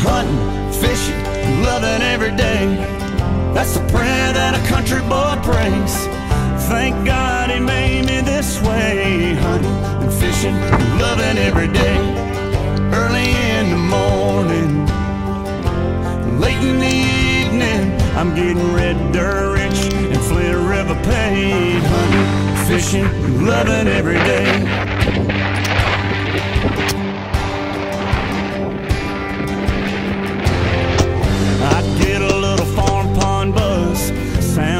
hunting, fishing, loving every day. That's the prayer that a country boy prays. Thank God he made me this way, hunting and fishing, loving every day. Early in the morning, late in the evening, I'm getting red dirt rich and Flint River paid. Hunting, fishing, loving every day.